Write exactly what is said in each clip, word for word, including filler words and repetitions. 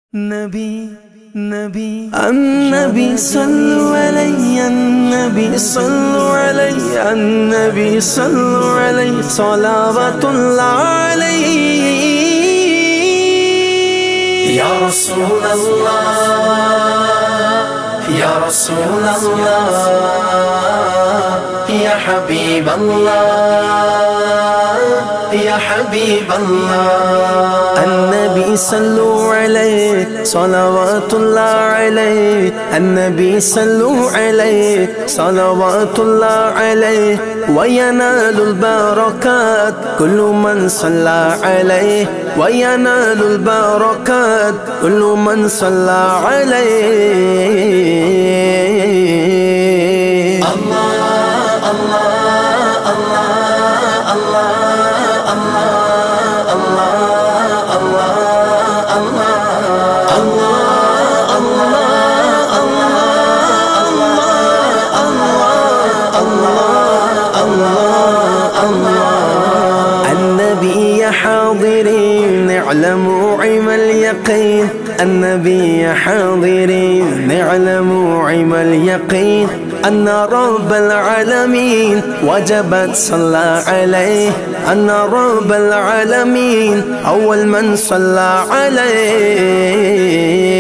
نبی نبی النبی صلو علیہ النبی صلو علیہ النبی صلو علیہ صلوات اللہ علیہ یا رسول اللہ یا رسول اللہ یا حبیب اللہ یا حبیب اللہ النبی صلو علیہ صلوات اللہ علیہ النبی صلو علیہ صلوات اللہ علیہ وینال البرکات کل من صلی علیہ وینال البرکات کل من صلی علیہ اللہ اللہ اللہ اللہ النبي حاضرين اعلموا عم اليقين النبي حاضرين اعلموا عم اليقين أن رب العالمين وجبت صلى عليه أن رب العالمين أول من صلى عليه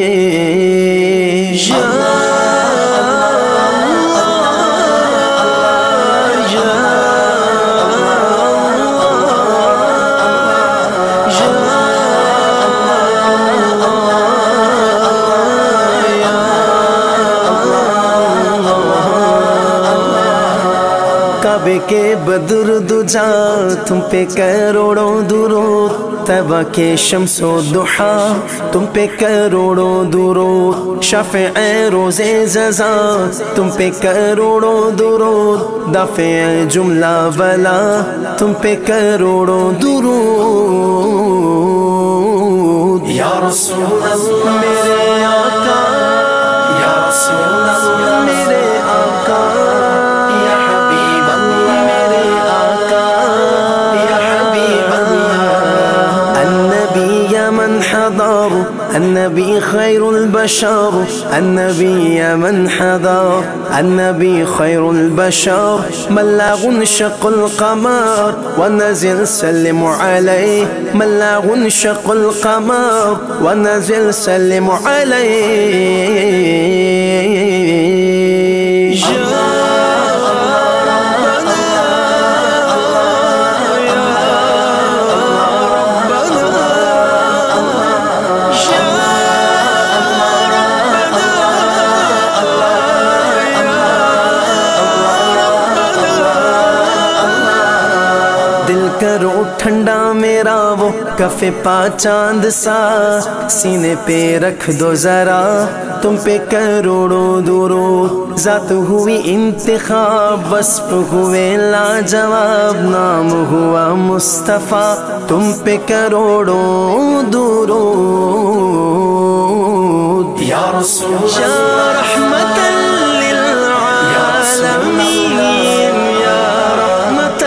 کعبے کے بدر دجا تم پہ کروڑوں درود طیبہ کے شمس و ضحا تم پہ کروڑوں درود شفیع روز جزا تم پہ کروڑوں درود دافع جملہ بلا تم پہ کروڑوں درود یا رسول اللہ میرے آقا یا رسول اللہ میرے آقا حضر النبي خير البشر النبي من حضر النبي خير البشر ملاغ انشق القمر ونزل سلم عليه ملاغ انشق القمر ونزل سلم عليه دل کرو ٹھنڈا میرا وہ کف پا چاند سا سینے پہ رکھ دو ذرا تم پہ کروڑوں درود ذات ہوئی انتخاب وصف ہوئے لاجواب نام ہوا مصطفیٰ تم پہ کروڑوں درود یا رسول اللہ رحمت للعالمین یا رحمت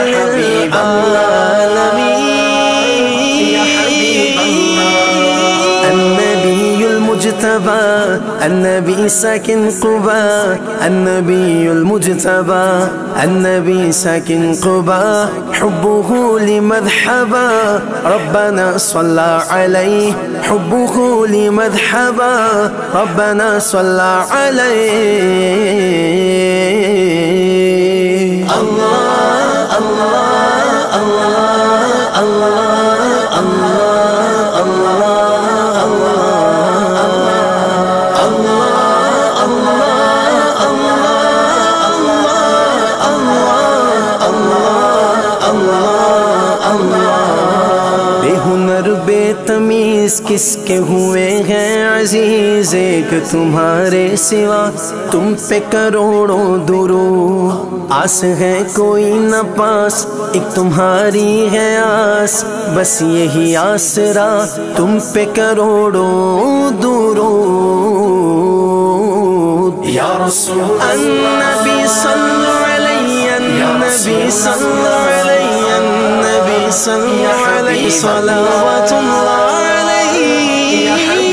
النبي ساكن قباء النبي المجتبى النبي ساكن قباء حبه لمذهبا ربنا صلى عليه حبه لمذهبا ربنا صلى عليه الله الله الله الله الله بے ہنر بے تمیز کس کے ہوئے ہیں عزیز ایک تمہارے سوا تم پہ کروڑوں درود آس ہے کوئی نہ پاس ایک تمہاری ہے آس بس یہی آسرا تم پہ کروڑوں درود یا رسول اللہ النبی صلو علیہ النبی صلو علیہ النبی صلو علیہ صلوات اللہ علیہ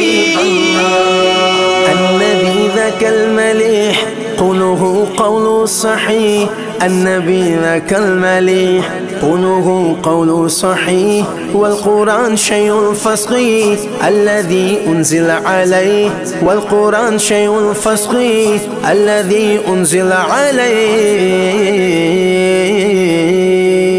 ذاك المليح قوله قول صحيح النبي ذاك المليح قوله قول صحيح والقرآن شيء فصيح الذي أنزل عليه والقرآن شيء فصيح الذي أنزل عليه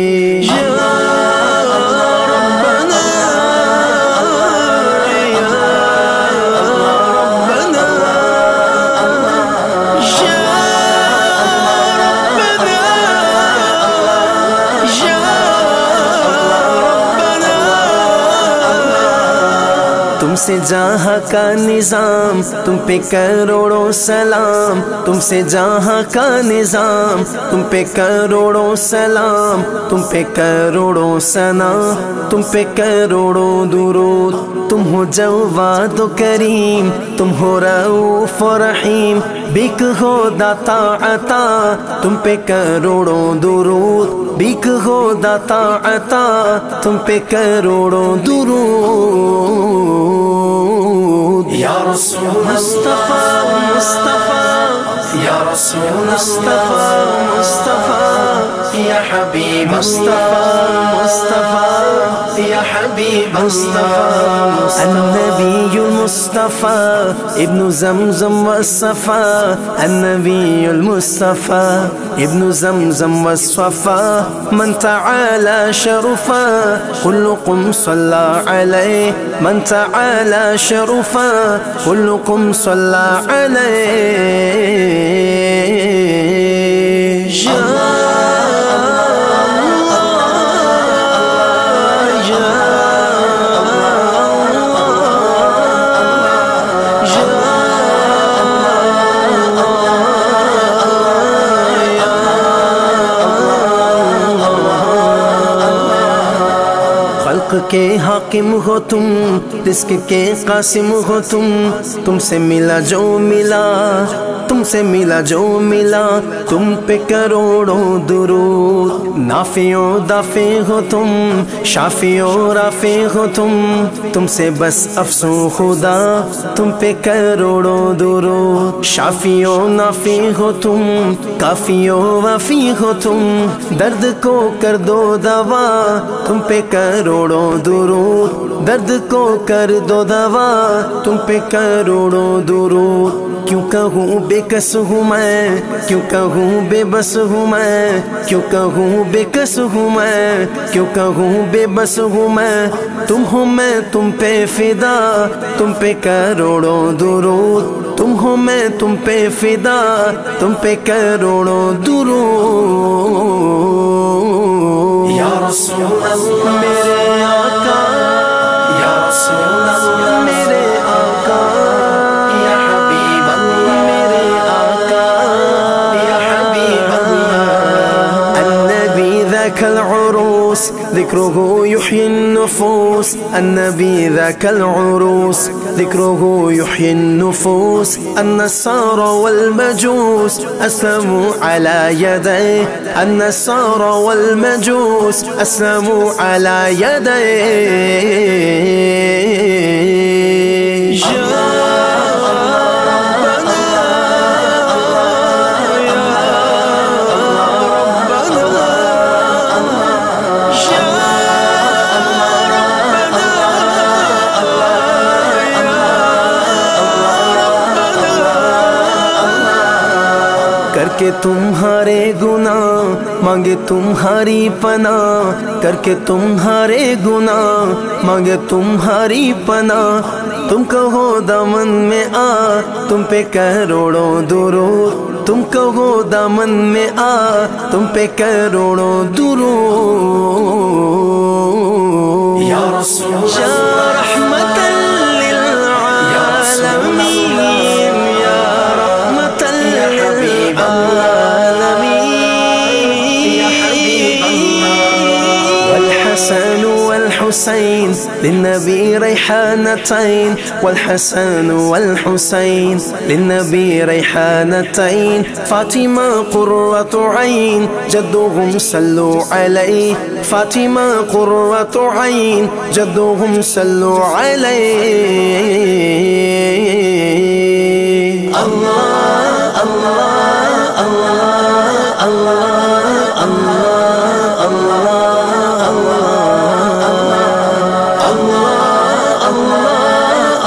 تم سے جہاں کا نظام تم پہ کروڑوں سلام تم سے جہاں کا نظام تم پہ کروڑوں سلام تم پہ کروڑوں ثنا تم پہ کروڑوں درود تم ہو جواد و کریم تم ہو رؤوف و رحیم بک ہو داتا عطا تم پہ کروڑوں درود بک ہو داتا عطا تم پہ کروڑوں درود یا رسول مصطفیٰ مصطفیٰ یا رسول مصطفیٰ مصطفیٰ یا حبیب مصطفیٰ مصطفیٰ یا حبیب مصطفیٰ النبی المصطفیٰ ابن زمزم والصفا النبی المصطفیٰ ابن زمزم والصفا من تعالى شرفا كلكم صلى عليه من تعالى شرفا كلكم صلى عليه کے حاکم ہو تم رزق کے قاسم ہو تم تم سے ملا جو ملا تم سے ملا جو ملا تم پہ کروڑوں درود نافع و دافع ہو تم شافع و رافع ہو تم تم سے بس افسوں خدا تم پہ کروڑوں درود شافع و نافع ہو تم کافی و وافی ہو تم درد کو کر دو دوا تم پہ کروڑوں درود درد کو کر دو دوا تم پہ کروڑوں درود کیوں کہوں بے کس ہوں میں کیوں کہوں بے بس ہوں میں کیوں کہوں بے کس ہوں میں کیوں کہوں بے بس ہوں میں تم ہو میں تم پہ فدا تم پہ کروڑوں درود تم ہو میں تم پہ فدا تم پہ کروڑوں درود یا رسول اللہ میرے آقا یا رسول اللہ میرے آقا یا حبیب اللہ میرے آقا یا حبیب اللہ النبی ذاک العروس ذکرہ یحیی النفوس النبی ذاک العروس ذکرہ یحیی النفوس النصارى والمجوس اسلموا على يديه النصارى والمجوس اسلموا على يديه کر کے تمہارے گناہ مانگے تمہاری پناہ کر کے تمہارے گناہ مانگے تمہاری پناہ تم کہو دامن میں آ تم پہ کروڑوں درود تم کہو دامن میں آ تم پہ کروڑوں درود یا رسول اللہ یا رحمت للعالمین یا رحمت والحسن والحسين للنبي ريحانتين والحسن والحسين للنبي ريحانتين فاطمة قرة عين جدهم صلوا عليه فاطمة قرة عين جدهم صلوا عليه الله اللہ اللہ اللہ اللہ اللہ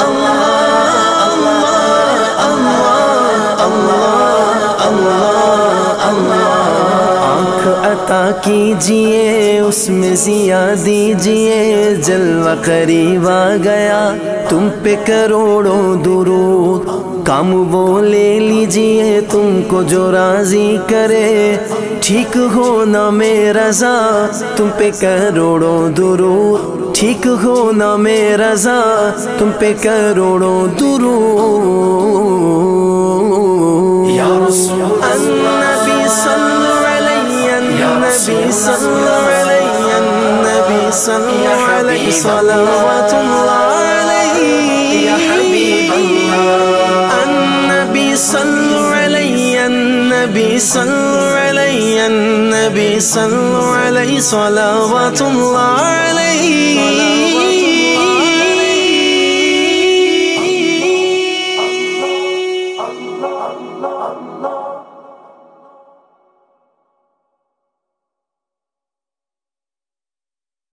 آنکھ عطا کیجئے اس میں ضیا دیجئے جلوہ قریب آ گیا تم پہ کروڑوں درود کام وہ لے لیجئے تم کو جو راضی کرے ٹھیک ہونا میں رضا تم پہ کروڑوں درود ٹھیک ہونا میں رضا تم پہ کروڑوں درود یا رسول النبی صلی النبی صلی علیہ النبی صلی علیہ صلوات اللہ علیہ یا حبیب اللہ النبی صلی علیہ النبی صلی علیہ النبی صلی علیہ صلوات اللہ علیہ